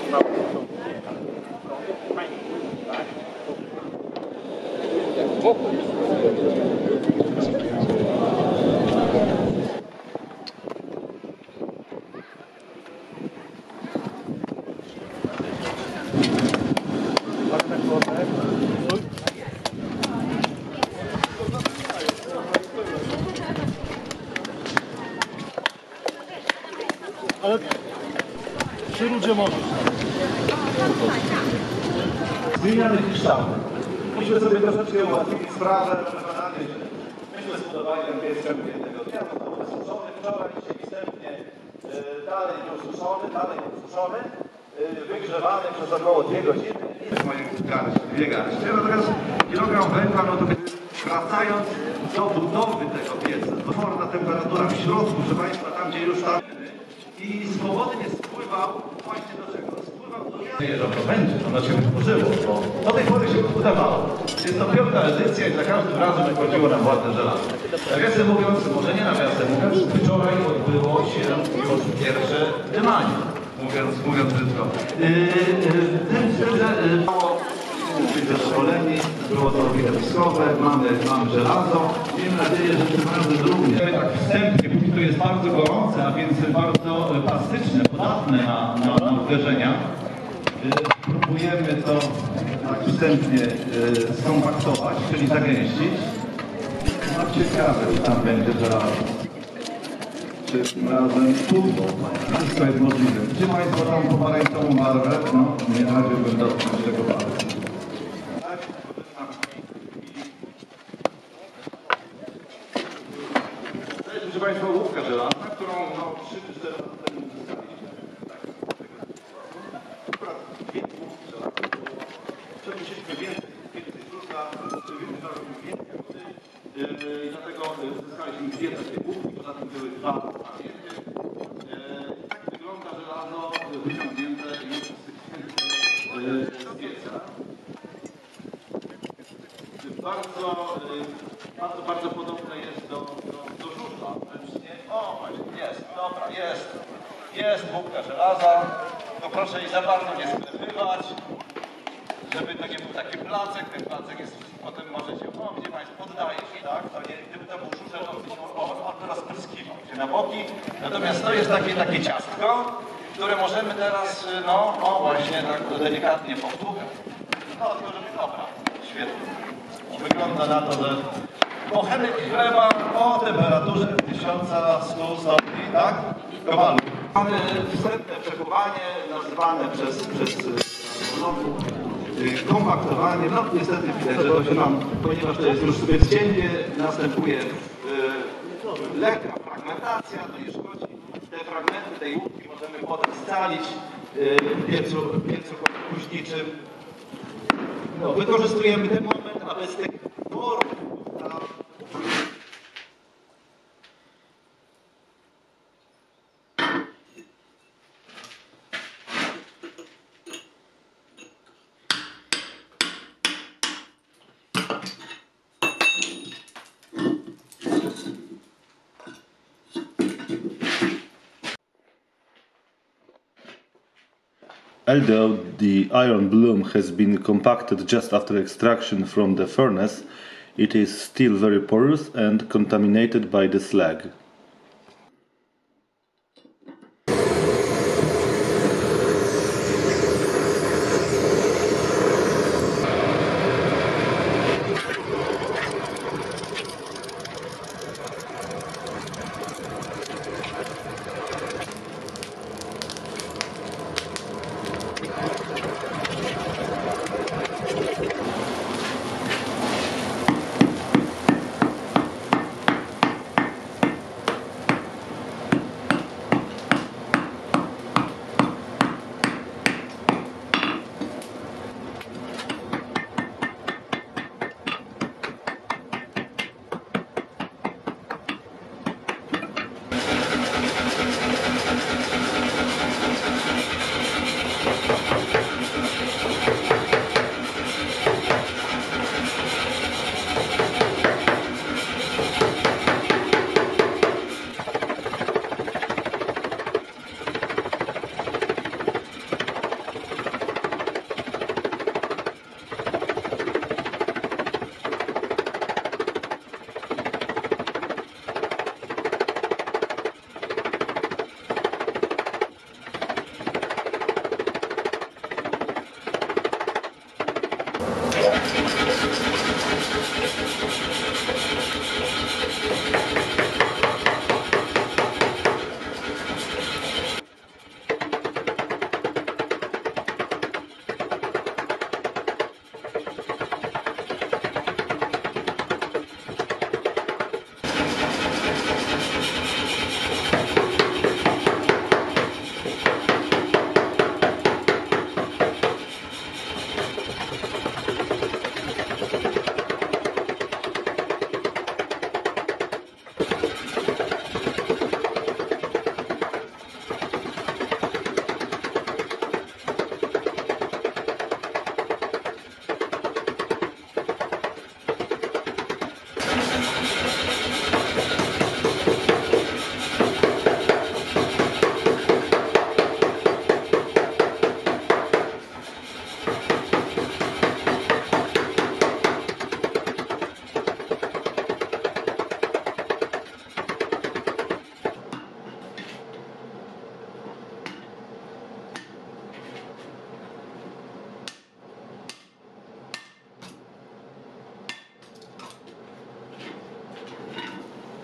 Ale przy rudzie możesz. Zmieniamy kształt. Myśmy sobie troszeczkę ułatwili sprawę, myśmy zbudowali angielską jednego dnia, został wysuszony wczoraj, dzisiaj wstępnie dalej posuszony, wygrzewany przez około 2 godziny. Moje dwie garści. Natomiast kilogram węgla, no to wracając do budowy tego pieca, potworna temperatura w środku, proszę Państwa, tam gdzie już tam i swobodnie spływał właśnie do czego? Spływał do że to będzie, ono się wytworzyło, bo do tej pory się udawało. Jest to 5. edycja i za każdym razem wychodziło nam ładne żelazo. Nawiasem mówiąc, może nie nawiasem mówiąc, wczoraj odbyło się już pierwsze dymanie, mówiąc brzydko. Tym, że być zadowoleni, było to widowiskowe, mamy żelazo. Miejmy nadzieję, że tym razem również. Tak wstępnie, póki to jest bardzo gorące, a więc bardzo plastyczne, podatne na uderzenia. Próbujemy to tak wstępnie skompaktować, czyli zagęścić. No ciekawe, czy tam będzie żelazo. Czy tym razem pudło. Wszystko jest możliwe. Czy Państwo tam pomarańczową barwę? No, nie radziłbym dotknąć tego barwy. To jest, proszę Państwa, łupka żelazna, którą 3 czy 4 lata temu uzyskaliśmy. Akurat 2 łupki żelazne. Przepuściliśmy więcej żużla, więcej wody i dlatego uzyskaliśmy 2 takie łupki, poza tym były 2 pamięty. Tak wygląda żelazo wyciągnięte już z pieca. Bardzo podobne jest do żużla. O, właśnie, jest, dobra, jest łupka żelaza. No proszę jej za bardzo nie sklepywać, żeby to nie był taki placek. Ten placek jest, potem możecie, gdzie Państwo poddaje się, tak? To nie, gdyby to był żużel, on by rozpryskiwał się na boki. Natomiast to jest takie ciastko, które możemy teraz, właśnie tak delikatnie powtórzyć. No, tylko żeby, dobra, świetnie. Wygląda na to, że bochenek chleba o temperaturze 1100 stopni, tak? Kowalu. Mamy wstępne przekuwanie nazywane przez kompaktowanie. No niestety widać, że to się nam, ponieważ to jest już zbytnie, następuje lekka fragmentacja, to nie szkodzi. Te fragmenty tej łupki możemy potem scalić w piecu kuźniczym. No, wykorzystujemy ten moment, aby z tych worów Although the iron bloom has been compacted just after extraction from the furnace, it is still very porous and contaminated by the slag.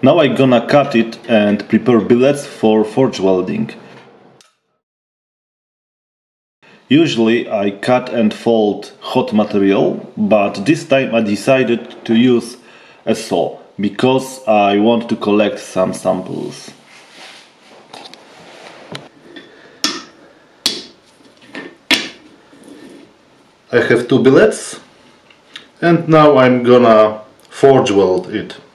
Now I'm gonna cut it and prepare billets for forge welding. Usually I cut and fold hot material, but this time I decided to use a saw because I want to collect some samples. I have two billets and now I'm gonna forge weld it.